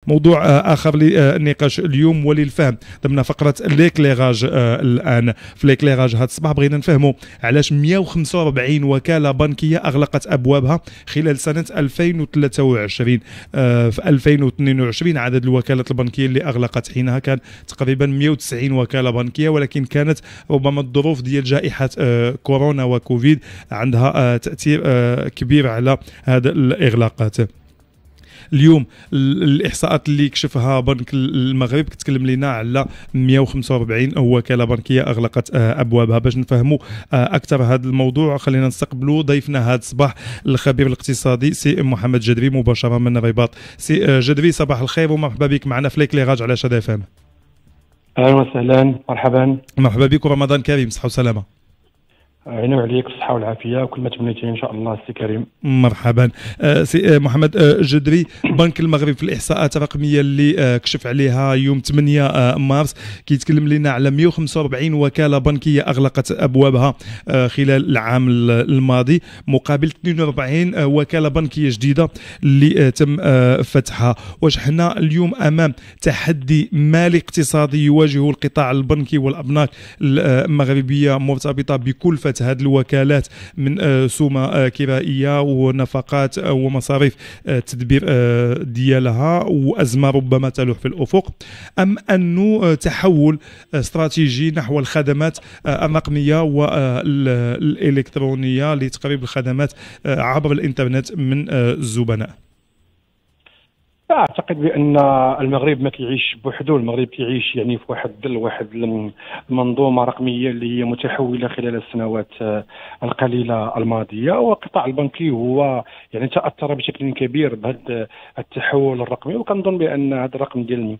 موضوع اخر للنقاش اليوم وللفهم ضمن فقره ليكليراج. الان في ليكليراج هذا الصباح بغينا نفهموا علاش 145 وكاله بنكيه اغلقت ابوابها خلال سنه 2023. في 2022 عدد الوكالات البنكيه اللي اغلقت حينها كان تقريبا 190 وكاله بنكيه، ولكن كانت ربما الظروف ديال جائحه كورونا وكوفيد عندها تاثير كبير على هذا الاغلاقات. اليوم الاحصاءات اللي كشفها بنك المغرب كتكلم لنا على 145 وكاله بنكيه اغلقت ابوابها. باش نفهموا اكثر هذا الموضوع خلينا نستقبلوا ضيفنا هذا الصباح الخبير الاقتصادي سي محمد جدري مباشره من الرباط. سي جدري صباح الخير ومرحبا بك معنا في ليكليراج على شاد اف ام. اهلا وسهلا، مرحبا بك ورمضان كريم، صحه وسلامه. عينو عليك بالصحة والعافية وكل ما تمنيتي إن شاء الله سي كريم. مرحبا. سي محمد جدري، بنك المغرب في الإحصاءات الرقمية اللي كشف عليها يوم 8 مارس كيتكلم لنا على 145 وكالة بنكية أغلقت أبوابها خلال العام الماضي، مقابل 42 وكالة بنكية جديدة اللي تم فتحها. واش حنا اليوم أمام تحدي مالي اقتصادي يواجهه القطاع البنكي والأبناك المغربية مرتبطة بكلفة هذه الوكالات من سومة كرائية ونفقات ومصاريف التدبير ديالها وأزمة ربما تلوح في الأفق، أم أنه تحول استراتيجي نحو الخدمات الرقمية والإلكترونية لتقريب الخدمات عبر الإنترنت من الزبناء؟ اعتقد بان المغرب ما كيعيش بوحده، المغرب كيعيش يعني في واحد المنظومه رقميه اللي هي متحوله خلال السنوات القليله الماضيه، والقطاع البنكي هو يعني تاثر بشكل كبير بهذا التحول الرقمي. وكنظن بان هذا الرقم ديال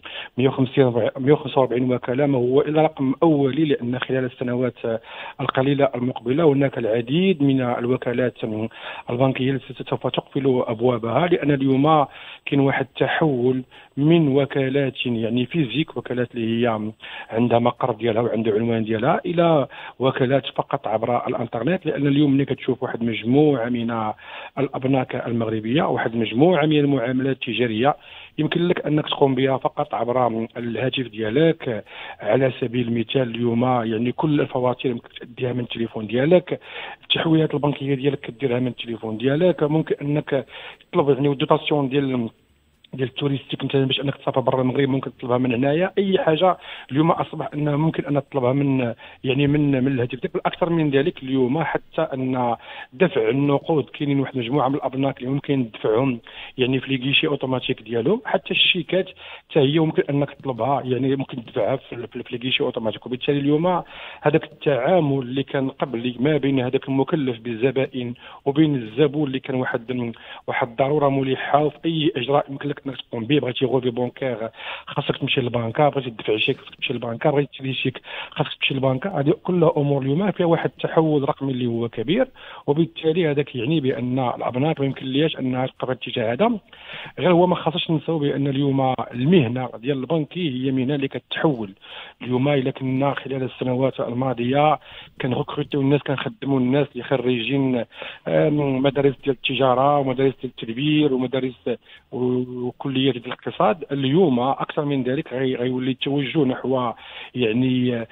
145 وكاله ما هو الا رقم اولي، لان خلال السنوات القليله المقبله هناك العديد من الوكالات البنكيه التي سوف تقفل ابوابها، لان اليوم كاين واحد تحول من وكالات يعني فيزيك، وكالات اللي هي عندها مقر ديالها وعندها عنوان ديالها، الى وكالات فقط عبر الانترنت. لان اليوم ملي كتشوف واحد مجموعه من الابناك المغربيه، واحد مجموعه من المعاملات التجاريه يمكن لك انك تقوم بها فقط عبر الهاتف ديالك. على سبيل المثال اليوم يعني كل الفواتير ممكن تديها من التليفون ديالك، التحويلات البنكيه ديالك كديرها من التليفون ديالك، ممكن انك تطلب يعني الدوتاسيون ديال التوريستيك مثلا باش انك تسافر برا المغرب ممكن تطلبها من هنايا. اي حاجه اليوم اصبح انه ممكن ان تطلبها من يعني من الهاتف ديالك. الاكثر من ذلك اليوم حتى ان دفع النقود كاينين واحد المجموعه من الابناك اللي ممكن تدفعهم يعني في لي كيشي اوتوماتيك ديالهم، حتى الشيكات حتى هي ممكن انك تطلبها يعني ممكن تدفعها في لي كيشي اوتوماتيك. وبالتالي اليوم هذاك التعامل اللي كان قبل ما بين هذاك المكلف بالزبائن وبين الزبون اللي كان واحد ضروره ملحه، وفي اي اجراء يمكن لك انك تقوم به. بغيتي غوفي بونكير خاصك تمشي للبنكه، بغيتي تدفع شيك خاصك تمشي للبنكه، بغيتي تشري شيك خاصك تمشي للبنكه. هذه كلها امور اليوم فيها واحد التحول رقمي اللي هو كبير، وبالتالي هذاك يعني بان الابناك ما يمكن ليش انها تبقى في الاتجاه هذا. غير هو ما خاصش نساو بان اليوم المهنه ديال البنكي هي مهنه اللي كتحول. اليوم الا كنا خلال السنوات الماضيه كنغوكروتيو الناس، كنخدموا الناس اللي خريجين مدارس ديال التجاره ومدارس ديال التدبير ومدارس وكليات ديال الاقتصاد، اليوم اكثر من ذلك غيولي التوجه نحو يعني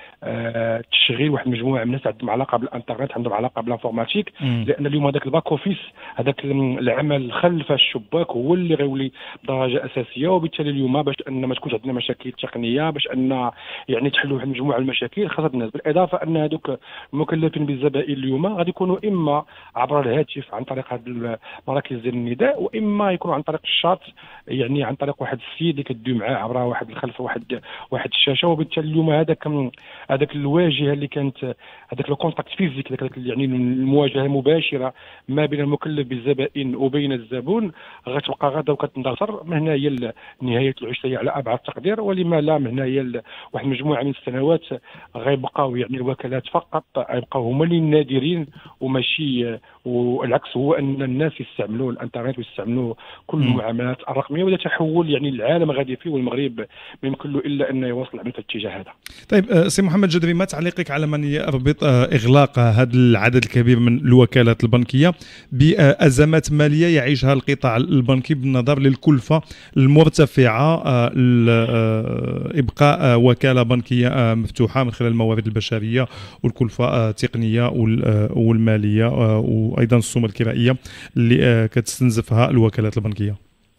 تشغيل واحد المجموعه من الناس عندهم علاقه بالانترنت، عندهم علاقه بالانفورماتيك. لان اليوم هذاك الباك اوفيس، هذاك العمل خلف الشباك هو اللي غيولي درجه اساسيه. وبالتالي اليوم باش ان ما تكونش عندنا مشاكل تقنيه، باش ان يعني تحلوا واحد المجموعه من المشاكل خاصه الناس. بالاضافه ان هذوك المكلفين بالزبائن اليوم غادي يكونوا اما عبر الهاتف عن طريق هذه المراكز ديال النداء، واما يكونوا عن طريق الشات يعني عن طريق واحد السيد اللي كدوي معاه عبر واحد الخلف واحد الشاشه. وبالتالي اليوم هذاك الواجهه اللي كانت هذاك لو كونتاكت فيزيك، يعني المواجهه المباشره ما بين المكلف بالزبائن وبين الزبون غتبقى غادا وكتندثر. من هنا هي نهايه العشريه على ابعد تقدير، ولما لا من هنا هي واحد المجموعه من السنوات غيبقاو يعني الوكالات فقط غيبقاو هما اللي النادرين وماشي، والعكس هو ان الناس يستعملوا الانترنت ويستعملوا كل المعاملات الرقميه الرقميه، وهذا تحول يعني العالم غادي فيه، والمغرب ما يمكن له الا انه يواصل العمل في الاتجاه هذا. طيب سي محمد جدري، ما تعليقك على من يربط اغلاق هذا العدد الكبير من الوكالات البنكيه بازمات ماليه يعيشها القطاع البنكي بالنظر للكلفه المرتفعه ابقاء وكاله بنكيه مفتوحه من خلال الموارد البشريه والكلفه التقنيه والماليه وايضا السوم الكرائيه اللي كتستنزفها الوكالات البنكيه؟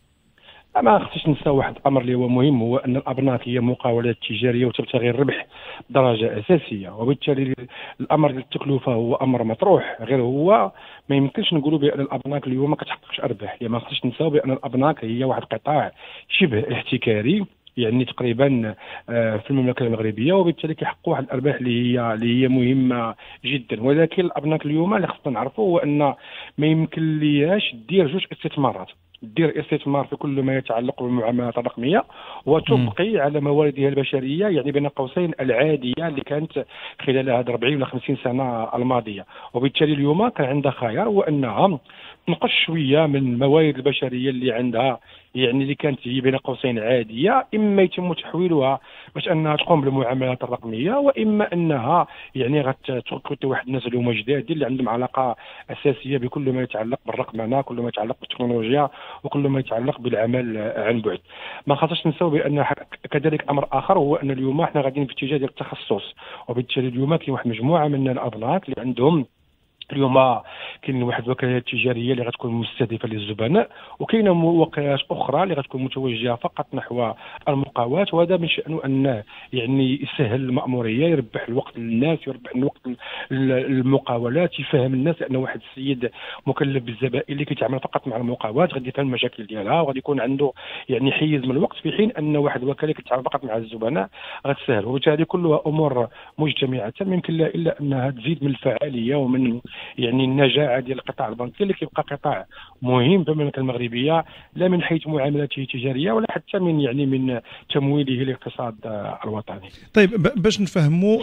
ما خصنيش ننسى واحد الامر اللي هو مهم، هو ان الابناك هي مقاولات تجاريه وتبتغي الربح بدرجه اساسيه، وبالتالي الامر ديال التكلفه هو امر مطروح. غير هو ما يمكنش نقولوا بان الابناك اليوم ما كتحققش ارباح. يعني ما خصنيش ننساو بان الابناك هي واحد القطاع شبه احتكاري، يعني تقريبا في المملكه المغربيه، وبالتالي كيحققوا واحد الارباح اللي هي مهمه جدا. ولكن الابناك اليوم اللي خصنا نعرفوا هو ان ما يمكن لياش دير جوج استثمارات. دير استثمار في كل ما يتعلق بالمعاملات الرقميه، وتبقي على مواردها البشريه، يعني بين قوسين العاديه اللي كانت خلال هذه 40 ولا 50 سنه الماضيه. وبالتالي اليوم كان عندها خيار، هو انها تنقص شويه من الموارد البشريه اللي عندها، يعني اللي كانت هي بين قوسين عاديه، اما يتم تحويلها باش انها تقوم بالمعاملات الرقميه، واما انها يعني غتركز واحد الناس اللي هما جداد اللي عندهم علاقه اساسيه بكل ما يتعلق بالرقمنه، كل ما يتعلق بالتكنولوجيا، وكل ما يتعلق بالعمل عن بعد. ما خاصناش ننساو بان كذلك امر اخر هو ان اليوم احنا غاديين في اتجاه ديال التخصص، وبالتالي اليوم كاين واحد مجموعه من الابناك اللي عندهم اليوم كاين واحد الوكالات تجاريه اللي غتكون مستهدفه للزبناء، وكاينه وكالات اخرى اللي غتكون متوجهه فقط نحو المقاولات، وهذا من شانه انه يعني يسهل الماموريه، يربح الوقت للناس، يربح الوقت المقاولات، يفهم الناس ان واحد السيد مكلف بالزبائن اللي كيتعامل فقط مع المقاولات غادي يفهم المشاكل ديالها، وغادي يكون عنده يعني حيز من الوقت، في حين ان واحد الوكاله كتعامل فقط مع الزبناء غتسهل. وبالتالي كلها امور مجتمعه ما يمكن لها الا انها تزيد من الفعاليه ومن يعني النجاعه ديال القطاع البنكي اللي كيبقى قطاع مهم في المملكه المغربيه، لا من حيث معاملاته التجاريه ولا حتى من يعني من تمويله للاقتصاد الوطني. طيب باش نفهموا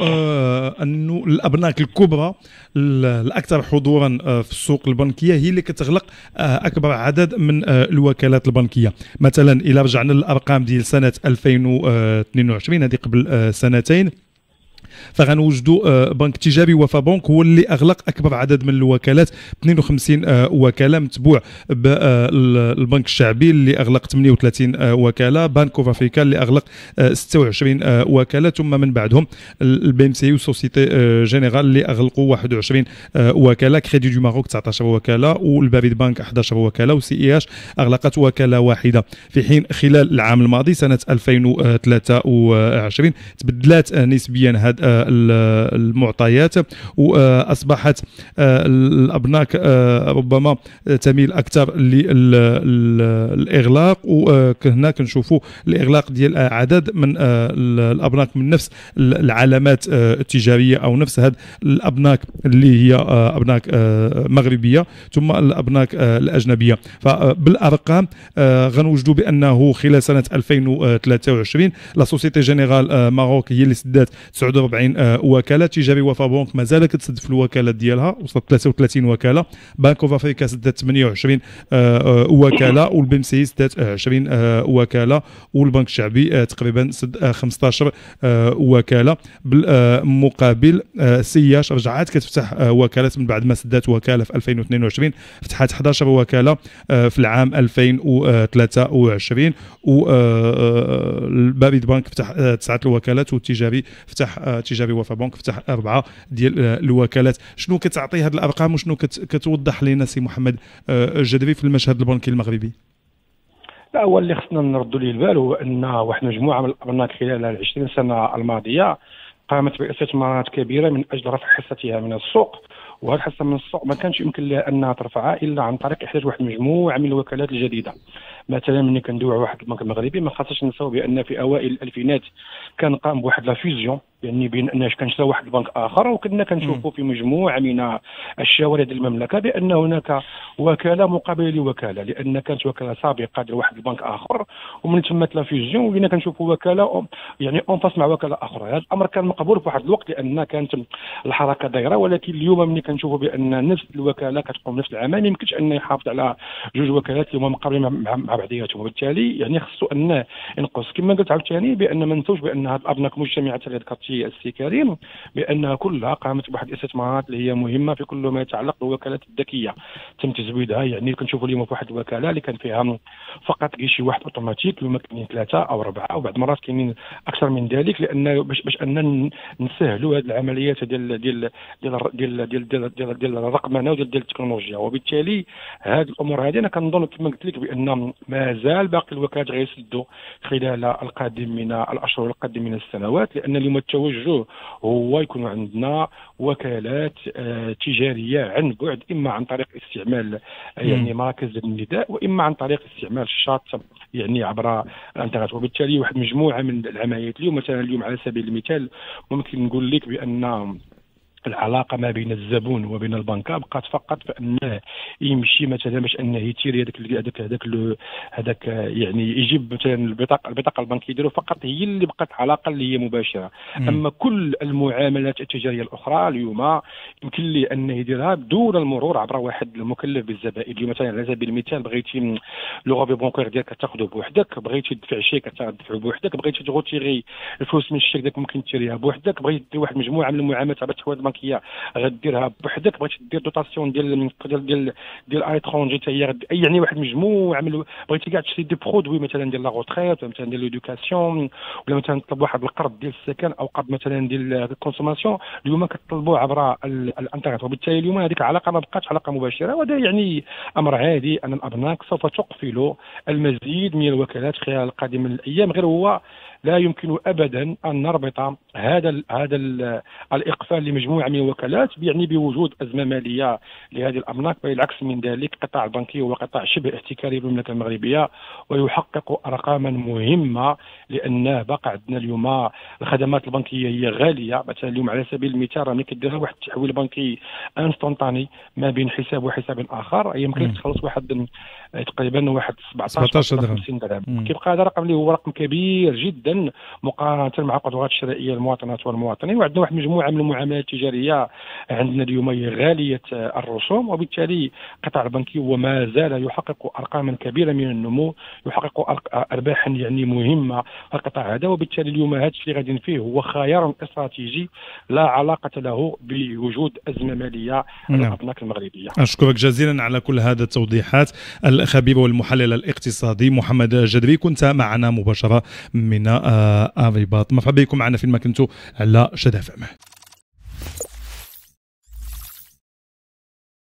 انه الابناك الكبرى الاكثر حضورا في السوق البنكيه هي اللي كتغلق اكبر عدد من الوكالات البنكيه. مثلا الى رجعنا للارقام ديال سنه 2022 هذه قبل سنتين، فغنوجدوا بنك تجاري وفا بنك هو اللي اغلق اكبر عدد من الوكالات، 52 وكاله، متبوع بالبنك الشعبي اللي اغلق 38 وكاله، بنك اوف افريكا اللي اغلق 26 وكاله، ثم من بعدهم البي ام سي وسوسيتي جينيرال اللي اغلقوا 21 وكاله، كريدي دو ماروك 19 وكاله، والباريد بنك 11 وكاله، وسي اي اش اغلقت وكاله واحده. في حين خلال العام الماضي سنه 2023 تبدلات نسبيا هذه المعطيات، واصبحت الابناك ربما تميل اكثر للاغلاق، وهنا كنشوفوا الاغلاق ديال عدد من الابناك من نفس العلامات التجاريه او نفس هاد الابناك اللي هي ابناك مغربيه ثم الابناك الاجنبيه. فبالارقام غنوجدوا بانه خلال سنه 2023 لا سوسيتي جينيرال ماروك هي اللي سدات 49 وكاله، تجاري وفا بنك مازال كتسد في الوكالات ديالها، وصلت 33 وكاله، بنك اوف افريكا سدات 28 وكاله، والبي ام سي سدات 20 وكاله، والبنك الشعبي تقريبا سد 15 وكاله. بالمقابل سياش رجعات كتفتح وكالات من بعد ما سدات وكاله في 2022، فتحت 11 وكاله في العام 2023، والباريد بنك فتح 9 الوكالات، والتجاري فتح تجاري وفا بنك فتح 4 ديال الوكالات. شنو كتعطي هذه الارقام وشنو كتوضح لنا سي محمد الجدري في المشهد البنكي المغربي؟ لا، هو اللي خصنا نردوا ليه البال هو ان واحد مجموعه من الابناك خلال 20 سنه الماضيه قامت باستثمارات كبيره من اجل رفع حصتها من السوق، وهذه الحصه من السوق ما كانش يمكن لها انها ترفعها الا عن طريق احداث واحد مجموعه من الوكالات الجديده. مثلا ملي كندويو على واحد البنك المغربي ما خاصناش ننساو بان في اوائل الالفينات كان قام بواحد لا فيزيون يعني بين ان كنشرا واحد البنك اخر، وكنا كنشوفوا في مجموعه من الشوارع ديال المملكه بان هناك وكاله مقابله لوكاله، لان كانت وكاله سابقه ديال واحد البنك اخر ومن تمت لا فيزيون ولينا كنشوفوا وكاله يعني اونفاس مع وكاله اخرى. هذا الامر كان مقبول في واحد الوقت لان كانت الحركه دايره، ولكن اليوم ملي كنشوفوا بان نفس الوكاله كتقوم نفس العمل، ما يمكنش ان يحافظ على جوج وكالات اللي هما مقابلين مع بعضياتهم، وبالتالي يعني خصو ان ينقص. كما قلت عاوتاني بان ما ننسوش بان هذه الابناك مجتمعات اللي ذكرتي السي كريم بانها كلها قامت بواحد الاستثمارات اللي هي مهمه في كل ما يتعلق بالوكالات الذكيه تم تزويدها. يعني كنشوفوا اليوم في واحد الوكاله اللي كان فيها فقط كيشي واحد اوتوماتيك، اليوم كاينين 3 أو 4 وبعض المرات كاينين اكثر من ذلك، لان باش ان نسهلوا هذه العمليات ديال ديال ديال ديال ديال ديال ديال, ديال الرقمنه وديال التكنولوجيا. وبالتالي هذه الامور هذه انا كنظن كما قلت لك بان مازال باقي الوكالات غيسدوا خلال القادم من الاشهر والقادم من السنوات، لان اليوم التوجه هو يكون عندنا وكالات تجاريه عن بعد، اما عن طريق استعمال يعني مراكز النداء، واما عن طريق استعمال الشاط يعني عبر الانترنت. وبالتالي واحد مجموعه من العمليات اليوم، مثلا اليوم على سبيل المثال ممكن نقول لك بان العلاقه ما بين الزبون وبين البنكه بقات فقط فانه يمشي مثلا باش انه يتيري هذاك يعني يجيب مثلا البطاقه البنكيه ديالو، فقط هي اللي بقات علاقه اللي هي مباشره. اما كل المعاملات التجاريه الاخرى اليوم يمكن لي انه يديرها دون المرور عبر واحد المكلف بالزبائن. اليوم مثلا على سبيل المثال بغيتي لو غافي بونكير ديالك كتاخذه بوحدك، بغيتي تدفع شيك كتدفعو بوحدك، بغيتي تغوتيري الفلوس من الشيك ديالك ممكن تشريها بوحدك، بغيتي دير واحد مجموعه من المعاملات عبر التحويلات البنكيه غديرها بوحدك، بغيتي دير دوطاسيون ديال ايترونجي حتى هي يعني واحد مجموعه من بغيتي كاع تشري دي برودوي مثلا ديال لا غوتريت ولا مثلا ديال ليدوكاسيون ولا مثلا تطلب واحد القرض ديال السكن او قرض مثلا ديال الكونسوماسيون، اليوم كتطلبوا عبر الانترنت. وبالتالي اليوم هذيك العلاقه ما بقاتش علاقه مباشره، وهذا يعني امر عادي ان الابناك سوف تقفل المزيد من الوكالات خلال القادم من الايام. غير هو لا يمكن ابدا ان نربط هذا الاقفال لمجموعه من الوكالات يعني بوجود ازمه ماليه لهذه الابناك، بالعكس من ذلك القطاع البنكي هو قطاع شبه احتكاري بالمملكه المغربيه ويحقق ارقاما مهمه، لان باقي عندنا اليوم الخدمات البنكيه هي غاليه. مثلا اليوم على سبيل المثال راني كدير واحد التحويل بنكي انستونطاني ما بين حساب وحساب اخر يمكن تخلص واحد تقريبا واحد 17 درهم 50 درهم. كيبقى هذا الرقم اللي هو رقم كبير جدا مقارنه مع القدرات الشرائيه للمواطنات والمواطنين. وعندنا واحد مجموعه من المعاملات التجاريه عندنا اليوم هي غاليه الرسوم، وبالتالي القطاع البنكي هو ما زال يحقق ارقاما كبيره من النمو، يحقق ارباحا يعني مهمه القطاع هذا. وبالتالي اليوم هذا الشيء اللي غاديين فيه هو خيار استراتيجي لا علاقه له بوجود ازمه ماليه للابناك المغربيه. اشكرك جزيلا على كل هذه التوضيحات. الخبير والمحلل الاقتصادي محمد جدبي كنت معنا مباشره من الرباط. مرحبا بكم معنا فيما كنتوا على شدة FM.